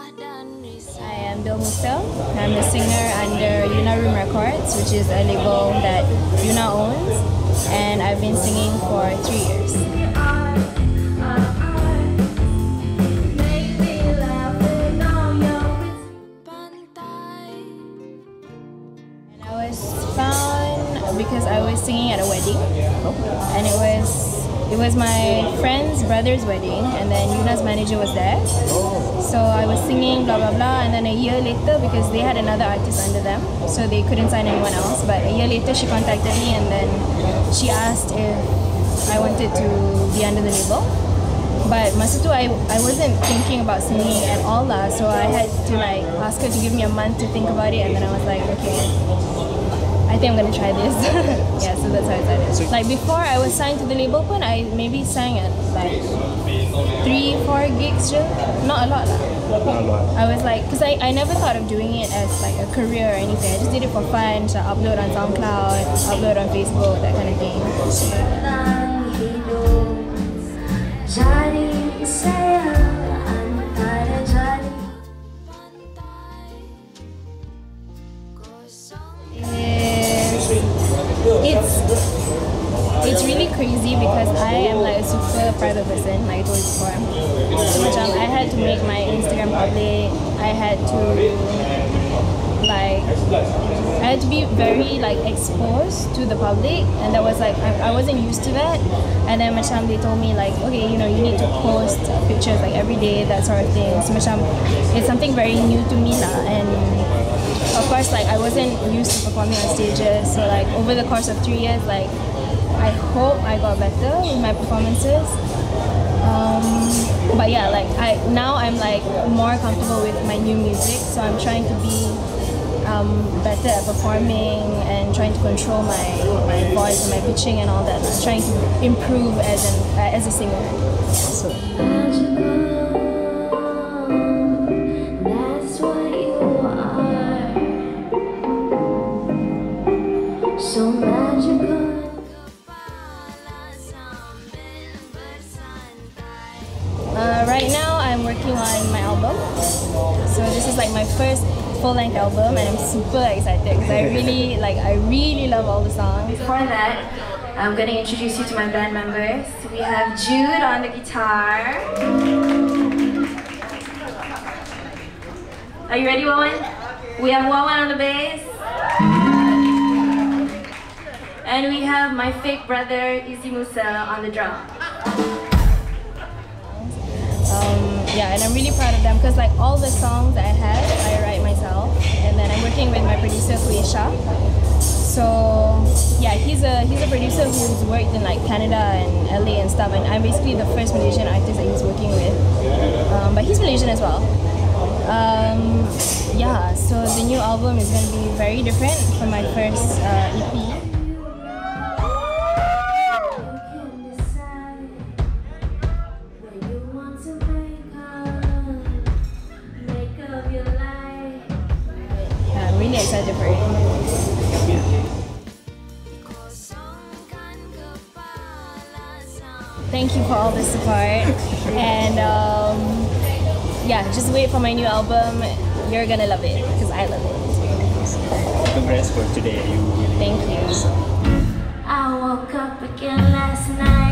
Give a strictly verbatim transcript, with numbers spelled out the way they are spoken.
I am Bil Musa. I'm the singer under Yuna Records, which is a label that Yuna owns, and I've been singing for three years. And I was found because I was singing at a wedding, and it was It was my friend's brother's wedding, and then Yuna's manager was there. So I was singing, blah blah blah, and then a year later, because they had another artist under them, so they couldn't sign anyone else, but a year later she contacted me, and then she asked if I wanted to be under the label. But masa tu I, I wasn't thinking about singing at all lah, so I had to like ask her to give me a month to think about it, and then I was like, okay, I think I'm gonna try this. Yeah, so that's how I started. Like before I was signed to the label pun, I maybe sang at like three, four gigs just. Not a lot lah. Not a lot. I was like, cause I, I never thought of doing it as like a career or anything. I just did it for fun. So I upload on SoundCloud, upload on Facebook, that kind of thing. It's it's really crazy because I am like a super private person, like I told you before. So much um, I had to make my Instagram public. I had to like I had to be very like exposed to the public, and that was like I, I wasn't used to that. And then macam they told me like, okay, you know, you need to post pictures like every day, that sort of thing. So macam it's something very new to me lah, and of course, like I wasn't used to performing on stages, so like over the course of three years, like I hope I got better with my performances. Um, but yeah, like I now I'm like more comfortable with my new music, so I'm trying to be um, better at performing and trying to control my my voice and my pitching and all that. I'm trying to improve as an uh, as a singer. So. So magical. Uh, right now I'm working on my album. So this is like my first full-length album, and I'm super excited because I really like I really love all the songs. Before that, I'm going to introduce you to my band members. We have Jude on the guitar. Are you ready, Wawan? We have Wawan on the bass. And we have my fake brother, Bil Musa, on the drum. Um, yeah, and I'm really proud of them because like all the songs I have, I write myself. And then I'm working with my producer, Publika. So yeah, he's a he's a producer who's worked in like Canada and L A and stuff. And I'm basically the first Malaysian artist that he's working with. Um, but he's Malaysian as well. Um, yeah, so the new album is going to be very different from my first uh, E P. I'm really excited for it. Thank you for all the support, and um, yeah, just wait for my new album. You're gonna love it because I love it. Congrats for today. You really Thank you. I woke up again last night.